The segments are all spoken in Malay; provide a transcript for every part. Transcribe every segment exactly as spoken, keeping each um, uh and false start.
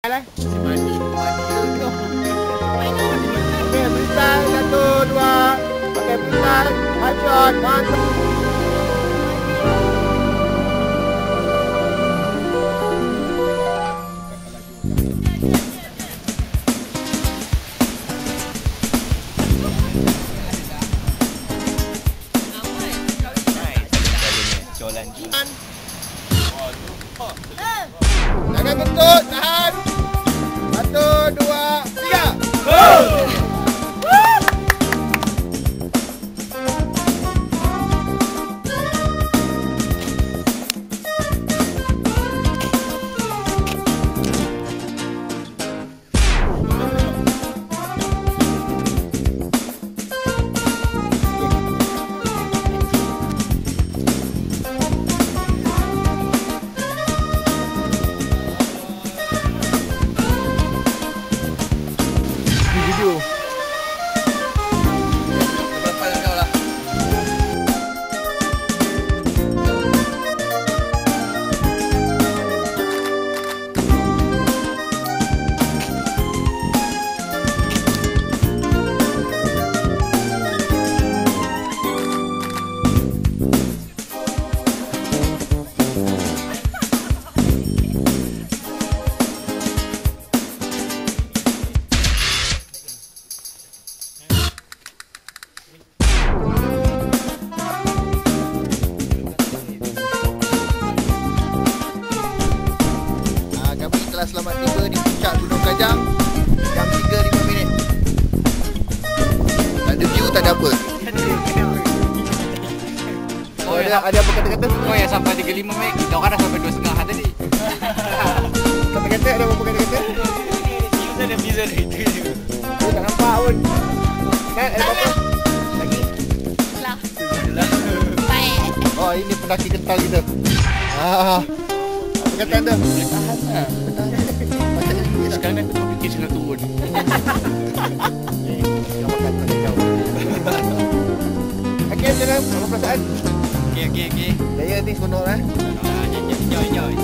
Lah. Mandi, mandi. Okey, freestyle satu, dua. Okey, freestyle. One shot, one shot. Jangan kentut, tahan. Satu, dua, tiga. Go! Video. Berapa kau lah? Selamat tiba di puncak Gunung Kajang jam tiga lima minit. Tak ada view, tak ada apa. Oh, ada, ada apa kata-kata? Oh ya, sampai tiga lima minit. Kita orang dah sampai dua setengah tadi. Kata-kata ada apa kata-kata? Bisa ada, bisa ada. Itu je. Oh, tak nampak pun. Nak, ada apa? Lagi? Lah. Oh, ini pendaki kental kita. Ah. Apa kata anda? Tahan lah. Sekarang aku tak fikir senang turun. Yang makan pada kau. Okey, jangan. Apa perasaan? Okey, okey, okey. Jaya ni seronok lah. Enjoy, enjoy.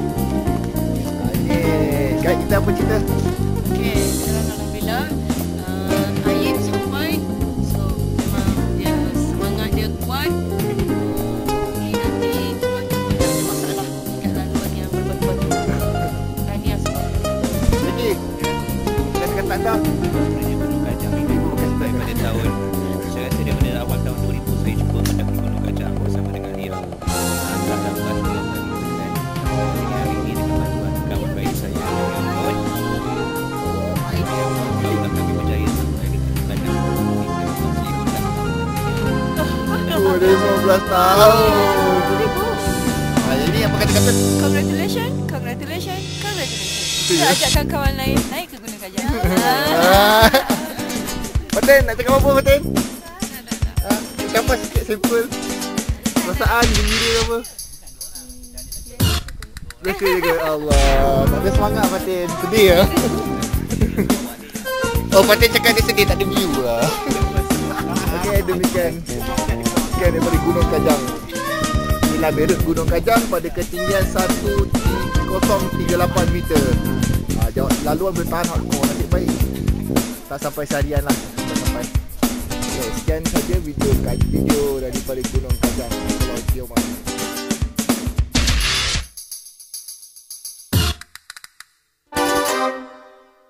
Okey. Guide kita apa cerita? Okey, sekarang alhamdulillah uh, air sampai. So, memang dia semangat dia kuat. Ini nanti tuan tak ada masalah dekat laluan yang berbatu-batu. Tahniah semua. Lagi. Kita kata anda. Sebenarnya Gunung Kajang ini pada tahun, saya rasa daripada awal tahun dua ribu saya cuba mendaki Gunung Kajang bersama dengan dia. Antara dapat belum lagi dan hari ini dengan bantuan kawan baik saya yang Roy. Kalau kami berjaya sampai di Kajang, kita masih hendak. Oh, dah lima belas tahun. Ah, jadi apa kata-kata? Congratulations, congratulations, congratulations. Kita ajakkan kawan lain naik ke Gunung Kajang. Ah. Patin, nak cakap apa Patin? Ah, cakap apa sikit simple. Perasaan, gembira ke apa? Biasa je ke? Allah, tak ada semangat Patin. Sedih lah. Oh, Patin cakap dia sedih, tak ada view lah. Okey, demikian. Sekian daripada Gunung Kajang. Inilah berut Gunung Kajang pada ketinggian satu kosong tiga lapan meter. Ah, jawab laluan bertahan hardcore, nasib baik. Tak sampai seharian lah. Tak sampai. Okay, sekian saja video video daripada Gunung Kajang, Pulau Tioman.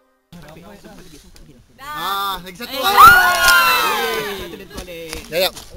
Ah, lagi satu. Eh. Ya, ya.